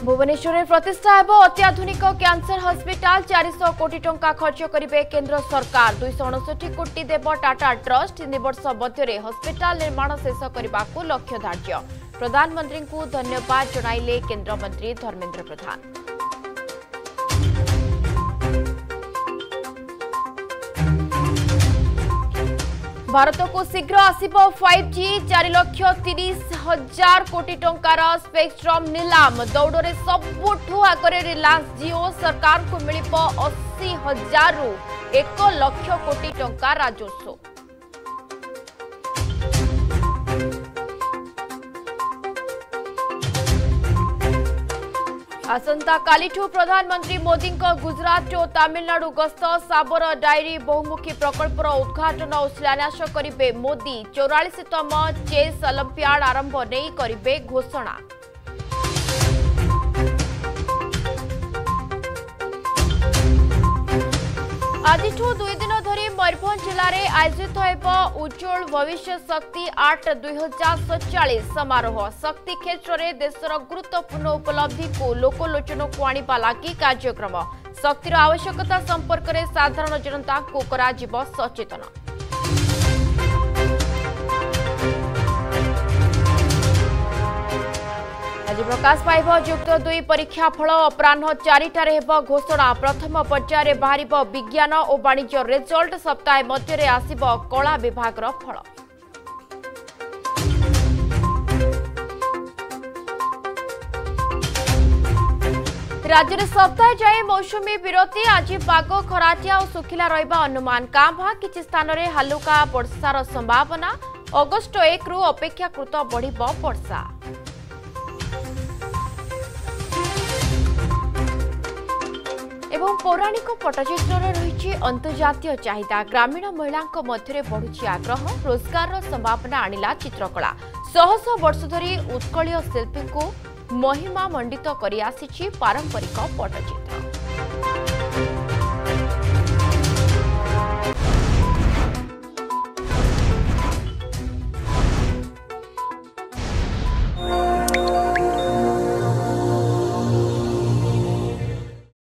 भुवनेश्वर में प्रतिष्ठा हेब अत्याधुनिक कैंसर हॉस्पिटल 400 कोटी टंका खर्च करेंगे केंद्र सरकार 259 कोटी देव टाटा ट्रस्ट 3 वर्ष मध्य हॉस्पिटल निर्माण शेष करने को लक्ष्य धार्य प्रधानमंत्री को धन्यवाद जणाइले केंद्र मंत्री धर्मेंद्र प्रधान। भारत को शीघ्र आसिबो 5G 4,30,000 कोटी टंकार स्पेक्ट्रम नीलाम दौड़े सबुठू आगे रिलायंस जियो सरकार को मिलिबो 80,000 रु 1 लाख कोटी टंका राजस्व। आसंता कालीठू प्रधानमंत्री मोदी गुजरात और तमिलनाडु गस्त साबर डायरी बहुमुखी प्रकल्पर उद्घाटन और शिलान्यास करेंगे मोदी 44तम चेस ओलंपियाड आरंभ नहीं करेंगे घोषणा। आज 2 दिन धरी मयूरभंज जिले में आयोजित हो उज्ज्वल भविष्य शक्ति 8-2047 समारोह शक्ति क्षेत्र में देशर गुरुत्वपूर्ण उपलब्धि को लोकलोचन को आने लगी कार्यक्रम शक्तिर आवश्यकता संपर्क में साधारण जनता को कराजिबो सचेतन। आज प्रकाश पाइब युक्त 2 परीक्षा फल अपराह 4टार हेब घोषणा प्रथम पर्यायर बाहर विज्ञान और वाणिज्य रिजल्ट सप्ताह मध्य आसिब कला विभाग फल। राज्य में सप्ताह जाए मौसुमी विरति आज पाग खराटिया और सुखिला रहिबा अनुमान कां भां किछि स्थान में हालुका वर्षार संभावना अगस्ट 1 रु अपेक्षाकृत बढ़िबो वर्षा। एवं पौराणिक पट्टचित्र रही अंतर्जातीय चाहिदा ग्रामीण महिला मध्य बढ़ुची आग्रह रोजगार संभावना आनिला चित्रकला 100 वर्ष धरी उत्कलीय शिल्पी को महिमा मंडित करी आसिछि पारंपरिक पट्टचित्र।